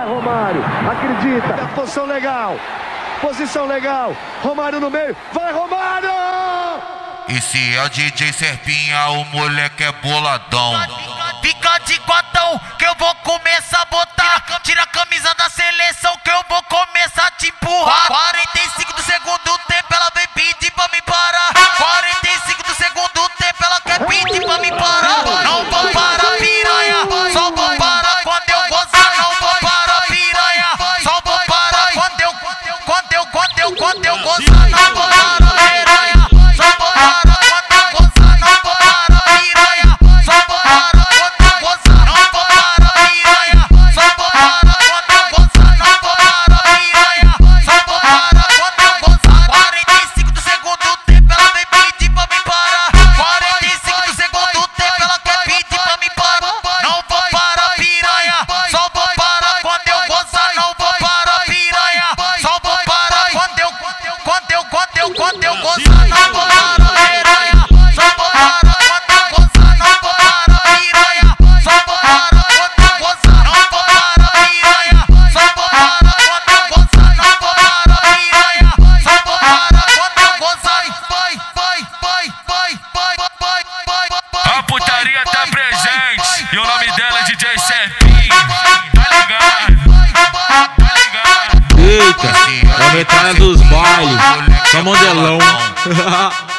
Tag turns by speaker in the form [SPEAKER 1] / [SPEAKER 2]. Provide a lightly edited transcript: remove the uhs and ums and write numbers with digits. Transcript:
[SPEAKER 1] Vai Romário, acredita. Posição legal. Posição legal. Romário no meio. Vai Romário!
[SPEAKER 2] Esse é o DJ Serpinha, o moleque é boladão. Fica de quatão que eu vou começar a botar. Tira a camisa da seleção que eu vou começar a te empurrar. 45 do segundo tempo ela vem pedir pra me parar. 45 do segundo tempo ela quer pedir pra me parar. Não vou parar, piranha, só vou parar quando eu gozar. Não vou parar, piranha, só vou parar quando eu gozar. Não vou parar, piranha, só vou parar quando eu gozar. Não vou parar, piranha, só vou parar quando eu gozar. Não vou parar, piranha, só vou parar quando eu gozar. Não vou parar, piranha, só vou parar quando eu gozar. 45 do segundo tempo ela vem pedir pra me parar. 45 do segundo tempo ela quer pedir pra me parar. Não vou parar, piranha, só vou parar quando eu gozar. Não vou parar, piranha, só vou parar quando eu gozar. Não vou parar, piranha, só vou parar quando eu gozar. Não vou parar, piranha, só vou parar quando eu gozar. Não vou parar, piranha, só vou parar quando eu gozar. Não vou parar, piranha, só vou parar quando eu gozar. A putaria tá presente e o nome dela é DJ Serpinha. Tá ligado?
[SPEAKER 3] Eita, é a metralha dos bailes, só modelão.